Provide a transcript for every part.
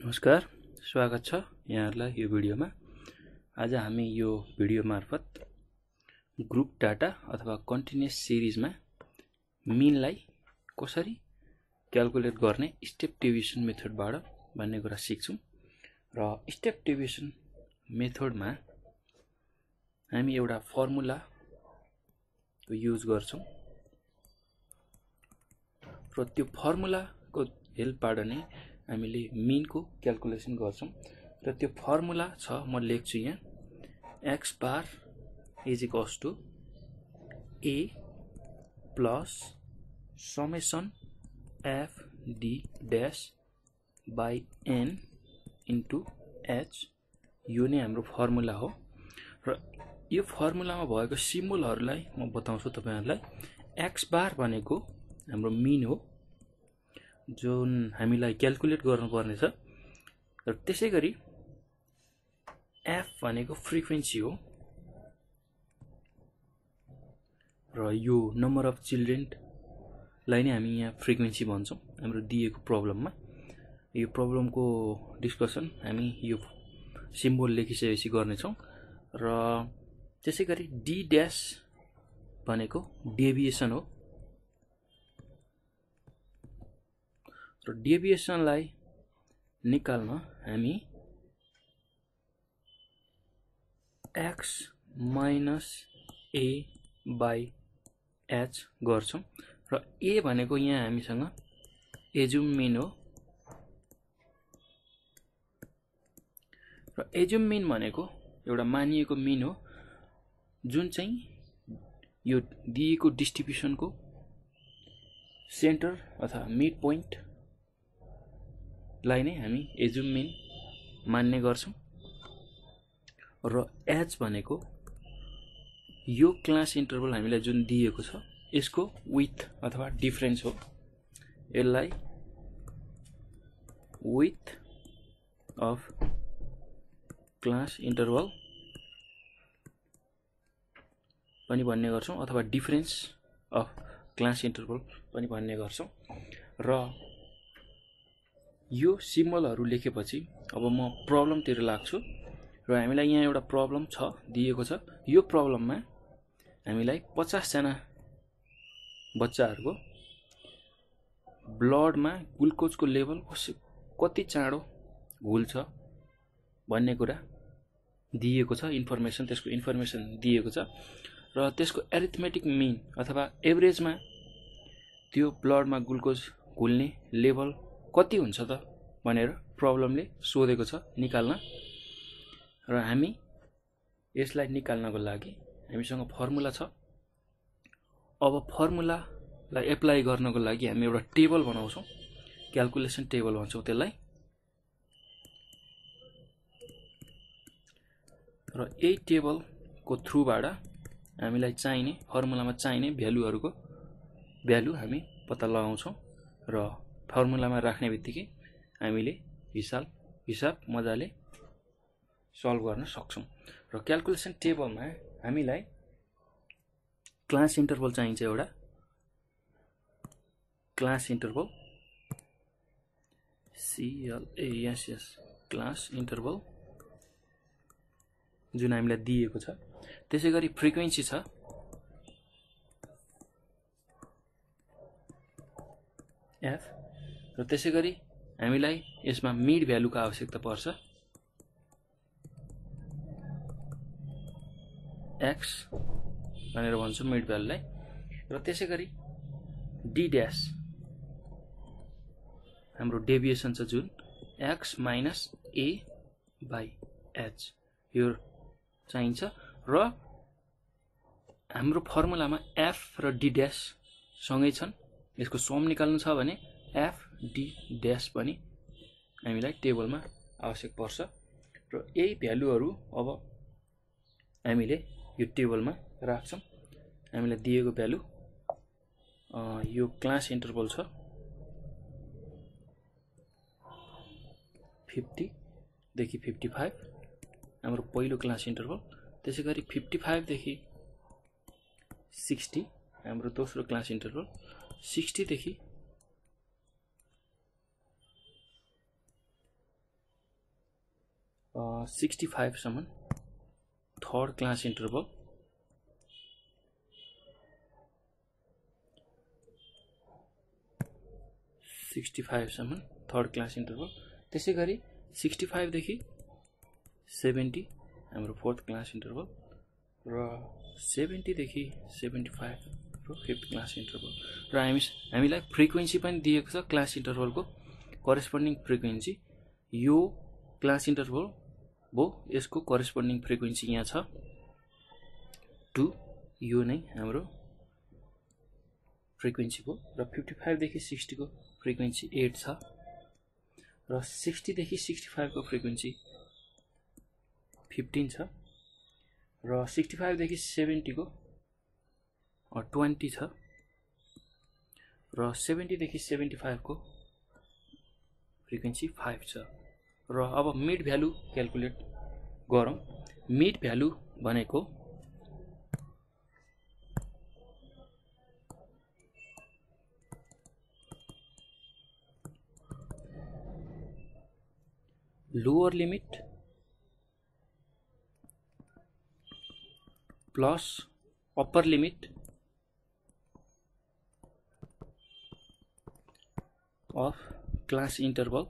नमस्कार, स्वागत छ यहाँहरुलाई यो भिडियोमा। आज हामी यो भिडियो मार्फत ग्रुप डाटा अथवा कन्टिन्युअस सिरिजमा मिनलाई कसरी क्याल्कुलेट गर्ने स्टेप डेभिएसन मेथडबाट भन्ने कुरा सिक्छौं। र स्टेप डेभिएसन मेथडमा हामी एउटा फर्मुला को युज गर्छौं र त्यो फर्मुलाको हेल्पबाट नै हामीले मिन को क्याल्कुलेसन गर्छौं। र त्यो फर्मुला छ, म लेख्छु यहाँ, x bar is equals to a plus summation f d dash by n into h। यो नै हाम्रो फर्मुला हो। र यो फर्मुलामा भएको सिम्बलहरुलाई म बताउँछु तपाईहरुलाई। x बार भनेको हाम्रो मिन हो, जुन हामीलाई क्याल्कुलेट गर्नुपर्ने छ। र त्यसैगरी f भनेको फ्रिक्वेन्सी हो, र यो नम्बर अफ चिल्ड्रेन लाई नै हामी यहाँ फ्रिक्वेन्सी भन्छौं हाम्रो दिएको प्रब्लममा। यो प्रब्लमको डिस्कसन हामी यो सिम्बल लेखिसकेपछि गर्ने छौं। र त्यसैगरी d डैश भनेको डेभिएसन हो, र डेभिएसनलाई निकाल्न हामी x minus a by h गर्छौं। र a भनेको यहाँ हामीसँग एजुम मिन हो, र एजुम मिन भनेको एउटा मानिएको मिन हो जुन चाहिँ यो दिएको डिस्ट्रिब्युसनको सेन्टर अथवा मिड पोइन्ट लाई नै हामी एजुम मिन मान्ने गर्छौं। र h भनेको यो क्लास इन्टरभल हामीलाई जुन दिएको छ यसको विथ अथवा डिफरेन्स हो। यसलाई विथ अफ क्लास इन्टरभल पनि भन्ने गर्छौं, अथवा डिफरेन्स अफ क्लास इन्टरभल पनि भन्ने गर्छौं। र यो सिम्बलहरु लेखेपछि अब म प्रब्लमतिर लाग्छु। र हामीलाई यहाँ एउटा प्रब्लम छ दिएको छ। यो प्रब्लममा हामीलाई 50 जना बच्चाहरुको ब्लडमा ग्लुकोजको लेभल कति चाँडो घुल्छ भन्ने कुरा दिएको छ। इन्फर्मेसन, त्यसको इन्फर्मेसन दिएको छ। र त्यसको एरिथमेटिक मिन अथवा एभरेजमा त्यो ब्लडमा ग्लुकोज घुल्ने लेभल कति हुन्छ त भनेर प्रब्लमले सोधेको छ निकाल्न। र हामी यसलाई निकाल्नको लागि हामीसँग फर्मुला छ। अब फर्मुलालाई एप्लाई गर्नको लागि हामी एउटा टेबल बनाउँछौं, क्याल्कुलेसन टेबल भन्छौं त्यसलाई। र यही टेबलको थ्रुबाट हामीलाई चाहिने फर्मुलामा चाहिने भ्यालुहरुको भ्यालु हामी पत्ता लगाउँछौं। र फर्मुलामा राख्नेबित्तिकै हामीले हिसाब मजाले सल्भ गर्न सक्छौं। र क्याल्कुलेसन टेबलमा हामीलाई क्लास इन्टरभल चाहिन्छ, एउटा class interval CLASS class interval जुन हामीलाई दिएको छ। त्यसैगरी फ्रिक्वेन्सी छ, f। र त्यसैगरी हामीलाई यसमा मिड भ्यालुको आवश्यकता पर्छ, x भनेर भन्छौं मिड भ्यालुलाई। र त्यसैगरी d डैश हाम्रो डेभिएसन छ जुन x minus a by h यो चाहिन्छ। र हाम्रो फर्मुलामा f र d डैश सँगै छन्, यसको सम निकाल्नु छ भने f d डैश पनि हामीलाई टेबलमा आवश्यक पर्छ। र यही भ्यालुहरु अब हामीले यो टेबलमा राख्छौं। हामीलाई दिएको भ्यालु यो क्लास इन्टरभल छ 50 देखि 55 हाम्रो पहिलो क्लास इन्टरभल। त्यसैगरी 55 देखि 60 हाम्रो दोस्रो क्लास इन्टरभल। 60 देखि 65 सम्म थर्ड क्लास इन्टरभल, सम्म थर्ड क्लास इन्टरभल। त्यसै गरी 65 देखि 70 हाम्रो फोर्थ क्लास इन्टरभल र 70 देखि 75 रो फिफ्थ क्लास इन्टरभल। र हामीलाई फ्रिक्वेन्सी पनि दिएको छ क्लास इन्टरभलको करेस्पोन्डिङ फ्रिक्वेन्सी। यो क्लास इन्टरभल हो, यसको करेस्पोन्डिङ फ्रिक्वेन्सी यहाँ छ 2, यो नै हाम्रो फ्रिक्वेन्सी हो। र 55 देखि 60 को फ्रिक्वेन्सी 8 छ र 60 देखि 65 को फ्रिक्वेन्सी 15 छ र 65 देखि 70 को 20 छ र 70 देखि 75 को फ्रिक्वेन्सी 5 छ। र अब मिड भ्यालु क्याल्कुलेट गरौँ। मिड भ्यालु भनेको lower limit plus upper limit of class interval,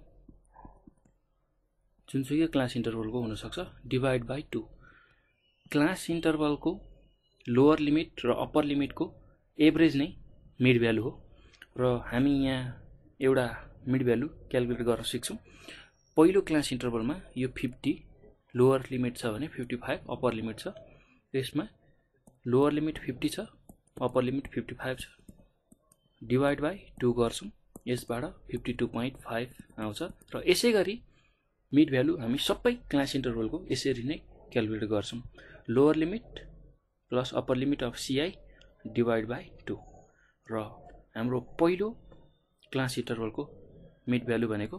जुनसुकै क्लास इन्टरभलको हुन सक्छ, डिभाइड बाई 2। क्लास इन्टरभलको लोअर लिमिट र अप्पर लिमिटको एभरेज नै मिड भ्यालु हो र हामी यहाँ एउटा मिड भ्यालु क्याल्कुलेट गर्न सिक्छौँ। पहिलो क्लास इन्टरभलमा यो 50 लोअर लिमिट छ भने 55 अप्पर लिमिट छ। यसमा लोअर लिमिट 50 छ, अप्पर लिमिट 55 छ, डिभाइड बाई 2 गर्छौँ। यसबाट 52.5 आउँछ। र यसै गरी मिड भ्यालु हामी सबै क्लास इन्टरभलको यसरी नै क्याल्कुलेट गर्छौँ। Lower limit plus upper limit of CI divide by 2। र हाम्रो पहिलो क्लास इन्टरभलको मिड भ्यालु भनेको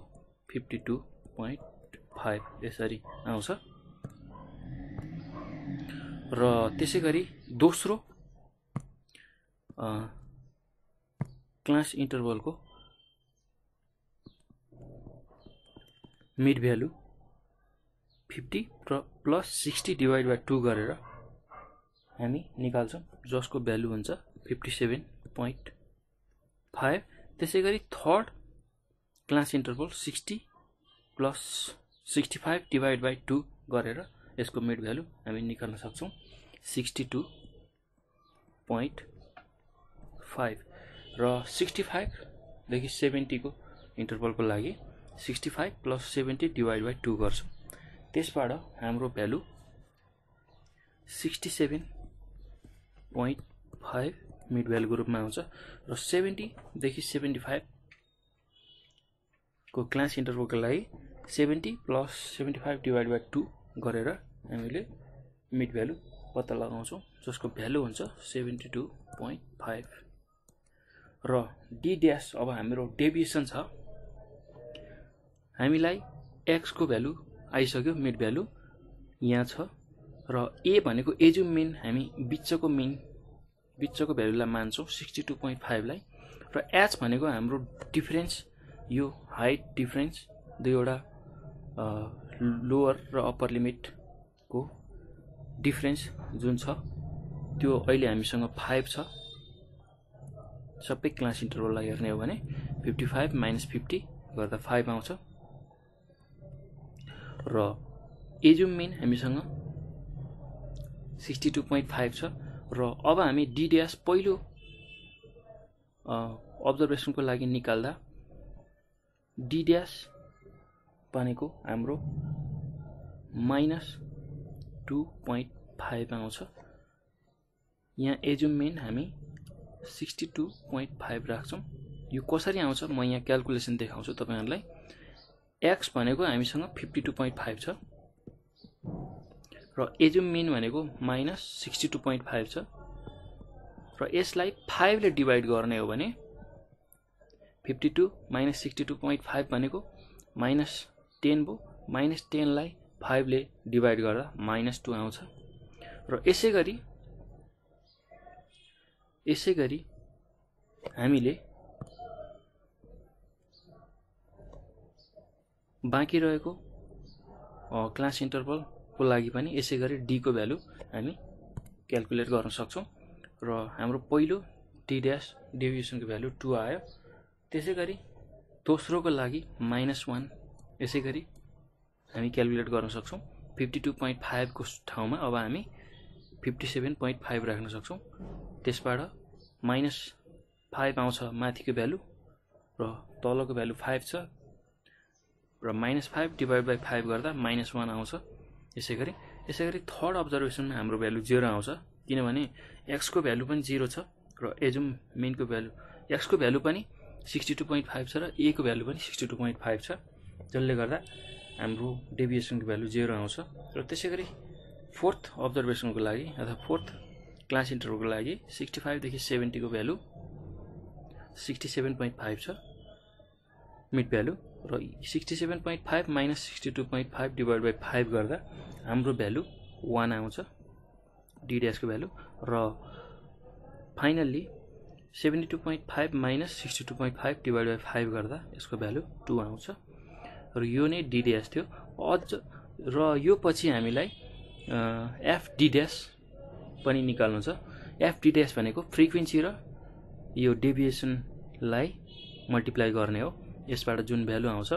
52.5 यसरी आउँछ। र त्यसै गरी दोस्रो क्लास इन्टरभलको mid value 50 plus 60 divide by 2 गरेर हामी निकाल्छौँ, जसको भ्यालु हुन्छ 57.5। त्यसै गरी third class interval 60 plus 65 divide by 2 गरेर यसको मिड भ्यालु हामी निकाल्न सक्छौँ 62.5। र 65 देखि 70 को इन्टरभलको लागि 65 प्लस 70 डिभाइड बाई 2 गर्छौँ। त्यसबाट हाम्रो भ्यालु 67.5 मिड भ्यालुको रूपमा आउँछ। र 70 देखि 75 को क्लास इन्टरभलको लागि 70 प्लस 75 डिभाइड बाई 2 गरेर हामीले मिड भ्यालु पत्ता लगाउँछौँ, जसको भ्यालु हुन्छ 72.5। र डी ड्यास अब हाम्रो डेभिएसन छ। हामीलाई x को भ्यालु आइसक्यो, मिड भ्यालु यहाँ छ। र ए भनेको एजुम मिन, हामी बिचको भ्यालुलाई मान्छौँ 62.5 लाई। र एच भनेको हाम्रो डिफरेन्स, यो हाइट डिफरेन्स दुईवटा लोअर र अप्पर लिमिटको डिफरेन्स जुन छ त्यो अहिले हामीसँग 5 छ। सबै क्लास इन्टरभललाई हेर्ने हो भने 55 माइनस 50 गर्दा 5 आउँछ। र एजुम मिन हामीसँग 62.5 छ। र अब हामी डी ड्यास पहिलो अब्जर्भेसनको लागि निकाल्दा डी ड्यास भनेको हाम्रो -2.5 आउँछ। यहाँ एजुम मिन हामी 62.5 राख्छौँ। यो कसरी आउँछ म यहाँ क्याल्कुलेसन देखाउँछु तपाईहरुलाई। x भनेको हामीसँग 52.5 छ र एजुम मिन भनेको -62.5 छ। र यसलाई 5 ले डिभाइड गर्ने हो भने 52 - 62.5 भनेको -10 भयो। -10 लाई 5 ले डिभाइड गर्दा -2 आउँछ। र यसै गरी हामीले बाँकी रहेको क्लास इन्टरभलको लागि पनि यसै गरी d को भ्यालु हामी क्याल्कुलेट गर्न सक्छौं र हाम्रो पहिलो d ड्याश डेभिएसनको भ्यालु 2 आयो। त्यसै गरी दोस्रोको लागि -1 यसै गरी हामी क्याल्कुलेट गर्न सक्छौं। 52.5 को ठाउँमा अब हामी 57.5 राख्न सक्छौं। त्यसबाट -5 आउँछ माथिको भ्यालु र तलको भ्यालु 5 छ र -5 डिभाइड बाइ 5 गर्दा -1 आउँछ। यसैगरी थर्ड अब्जर्भेसनमा हाम्रो भ्यालु 0 आउँछ किनभने x को भ्यालु पनि 0 छ र एजुम मेन को भ्यालु x को भ्यालु पनि 62.5 छ र a को भ्यालु पनि 62.5 छ, जसले गर्दा हाम्रो डेभिएसनको भ्यालु 0 आउँछ। र त्यसैगरी फोर्थ अब्जर्भेसनको लागि अथवा फोर्थ क्लास इन्टरभलको लागि 65 देखि 70 को भ्यालु 67.5 छ मिड भ्यालु र 67.5 माइनस 62.5 डिभाइड बाइ 5 गर्दा हाम्रो भ्यालु 1 आउँछ d ड्याश को भ्यालु र फाइनल्ली 72.5 माइनस 62.5 डिभाइड बाइ 5 गर्दा यसको भ्यालु 2 आउँछ र यो नै d ड्याश थियो। अझ र यो पछि हामीलाई f d ड्याश पनि निकाल्नु छ। f d ड्याश भनेको फ्रिक्वेन्सी र यो डेभिएसनलाई मल्टिप्लाई गर्ने हो। यसबाट जुन भ्यालु आउँछ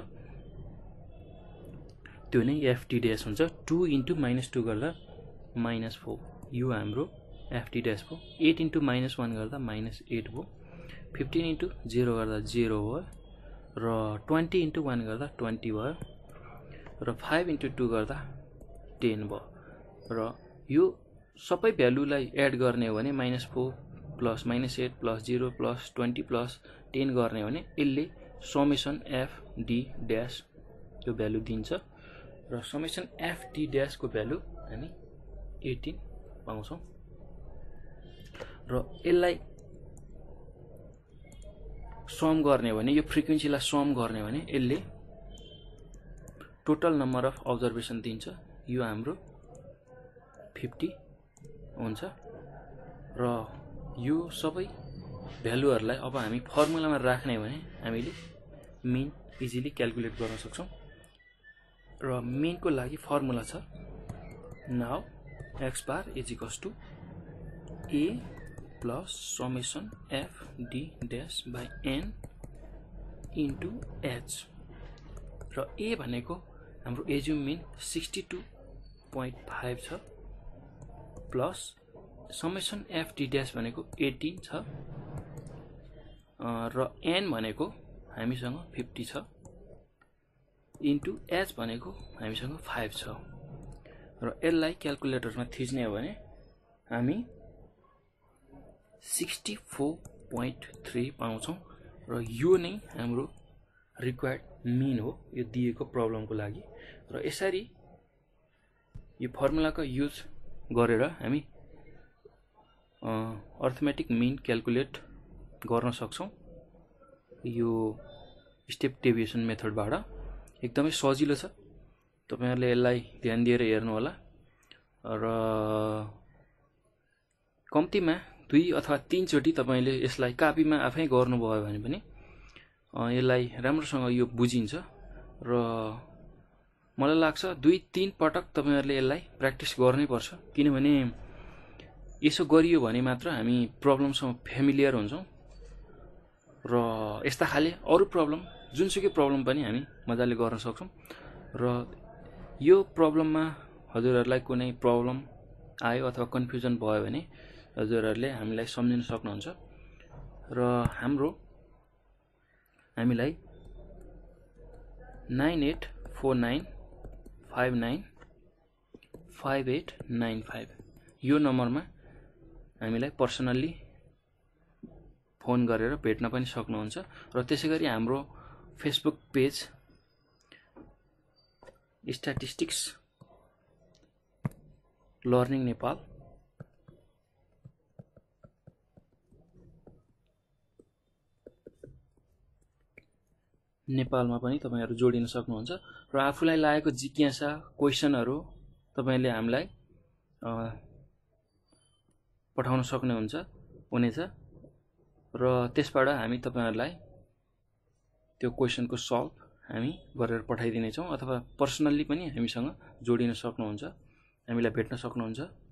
त्यो नै f d ड्याश हुन्छ। 2 इन्टु -2 गर्दा -4 यो हाम्रो f d ड्याश भयो। 8 इन्टु -1 गर्दा -8 भयो। 15 इन्टु 0 गर्दा 0 भयो र 20 इन्टु 1 गर्दा 20 भयो र 5 इन्टु 2 गर्दा 10 भयो र यो सबै भ्यालुलाई एड गर्ने हो भने -4 प्लस -8 प्लस 0 प्लस 20 प्लस 10 गर्ने हो भने यसले समेसन f d ड्याश यो भ्यालु दिन्छ र समेसन f d ड्याश को भ्यालु हामी 18 पाउँछौं र यसलाई सम गर्ने हो भने यो फ्रिक्वेन्सीलाई सम गर्ने हो भने यसले टोटल नम्बर अफ अब्जर्भेसन दिन्छ। यो हाम्रो 50 हुन्छ र यो सबै भ्यालुहरुलाई अब हामी फर्मुलामा राख्ने हो भने हामीले मीन इजिली क्याल्कुलेट गर्न सक्छौं र मीन को लागि फर्मुला छ now x bar is equals to a plus summation f d dash by n into h र a भनेको हाम्रो एज्युम मीन 62.5 छ plus summation f d dash भनेको 18 छ र n भनेको हामीसँग 50 छ इन्टु h भनेको हामीसँग 5 छ र यसलाई क्याल्कुलेटरमा थिच्ने हो भने हामी 64.3 पाउँछौं र यो नै हाम्रो रिक्वायर्ड मीन हो यो दिएको प्रब्लमको लागि। र यसरी यो फर्मुलाको युज गरेर हामी अर्थमेटिक मीन क्याल्कुलेट गर्न सक्छौं यो स्टेप डेभिएसन मेथडबाट। एकदमै सजिलो छ, तपाईहरुले यसलाई ध्यान दिएर हेर्नु होला र कम्तिमा 2 अथवा 3 चोटी तपाईले यसलाई कपीमा आफै गर्नुभयो भने पनि यसलाई राम्रोसँग यो बुझिन्छ र मलाई लाग्छ 2-3 पटक तपाईहरुले यसलाई प्र्याक्टिस गर्नै पर्छ किनभने यसो गरियो भने मात्र हामी प्रब्लमसँग फ्यामिलियर हुन्छौं र यस्ता खाले अरु प्रब्लम जुनसुकै प्रब्लम पनि हामी मजाले गर्न सक्छौं र यो प्रब्लममा हजुरहरुलाई कुनै प्रब्लम आयो अथवा कन्फ्युजन भयो भने हजुरहरुले हामीलाई सम्झिन सक्नुहुन्छ र हामीलाई 9849595895 यो नम्बरमा हामीलाई पर्सनली फोन गरेर भेट्न पनि सक्नुहुन्छ र त्यसैगरी हाम्रो Facebook page statistics learning Nepal नेपालमा पनि तपाईहरु जोडिन सक्नुहुन्छ र आफुलाई लागेको जिज्ञासा क्वेशनहरु तपाईले हामीलाई पठाउन सक्नुहुन्छ हुनेछ र त्यसबाट हामी तपाईहरुलाई त्यो क्वेशनको सल्भ हामी गरेर पठाइदिनेछौँ, अथवा पर्सनल्ली पनि हामीसँग जोडिन सक्नुहुन्छ, हामीलाई भेट्न सक्नुहुन्छ।